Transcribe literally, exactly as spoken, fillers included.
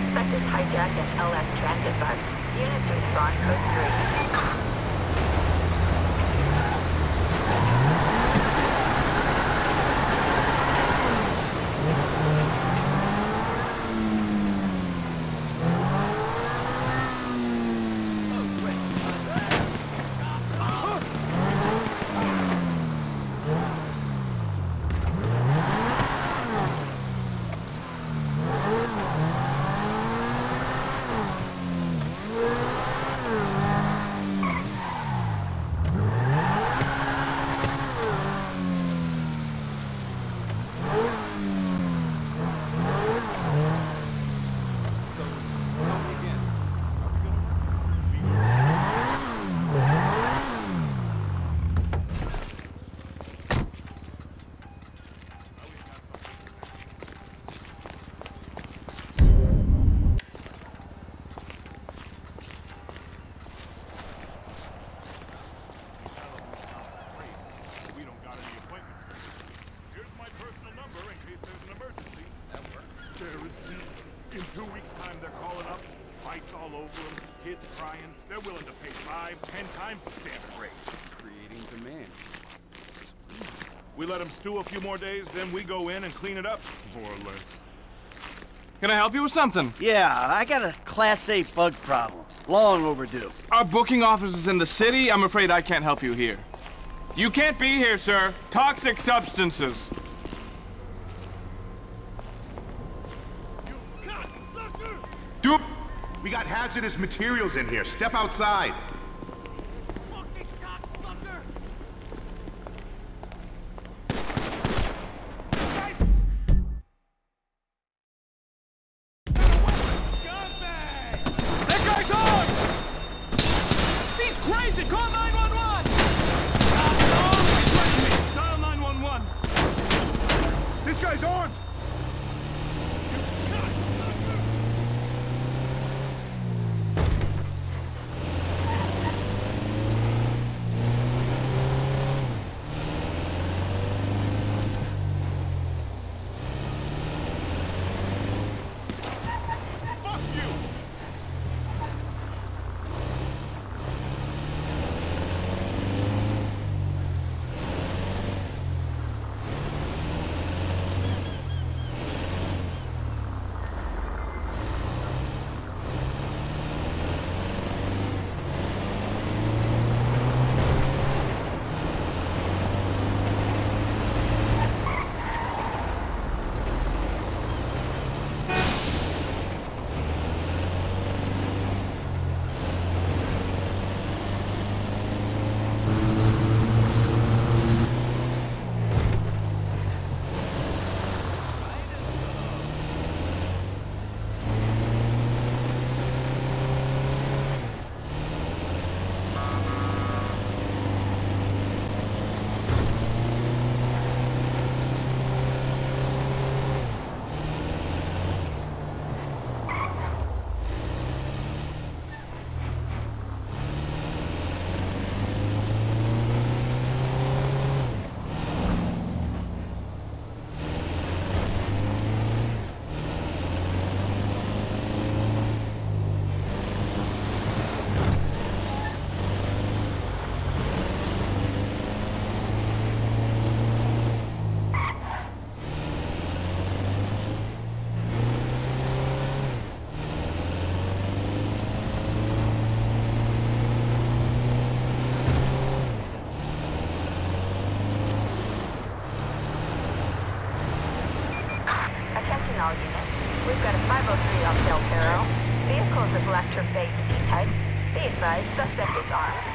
Suspect is hijacked an L S transit bus. Units respond code three. In two weeks' time, they're calling up. Fights all over them, kids crying. They're willing to pay five, ten times the standard rate. Creating demand. Sweet. We let them stew a few more days, then we go in and clean it up, more or less. Can I help you with something? Yeah, I got a Class A bug problem. Long overdue. Our booking office is in the city. I'm afraid I can't help you here. You can't be here, sir. Toxic substances. Dude, we got hazardous materials in here. Step outside. Fucking cocksucker! That guy's on! He's crazy! Call nine one one! Dial nine one one. This guy's armed! We've got a five oh three off Del Perro. Vehicles of Lester based E-type. Be advised, suspect is armed.